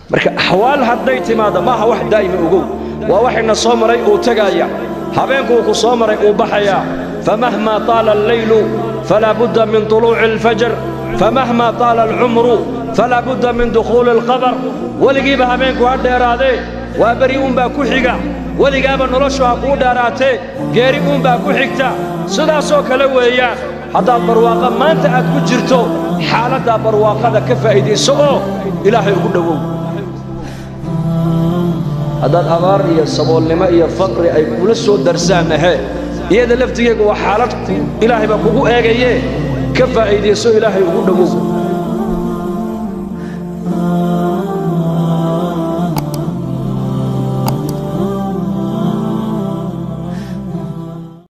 marka ahwaal hadday timaado ma aha wax daa'ima ugu waa waxina soo maray oo tagaya habeenku ku soo maray oo baxaya famahma tala al-laylu fala budda min tulu'i al-fajr famahma tala al-umru fala budda min dukhul al-qabr waligiiba habeenku hadheeraade waa bari baa ku xiga waligaaba noloshu ku dhaaraatay geeri baa ku xigta sidaasoo kale weeyaan haddaad barwaaqa maanta aad ku jirto xaaladda barwaaqada ka faa'iideyso oo ilaahay ugu dhawow haddaad abaar iyo saboolnimo iyo faqri ay kula soo darsaanahe iyada laftigeega waa xaalad ilaahay baa kugu eegaye ka faa'iideyso ilaahay ugu dhawow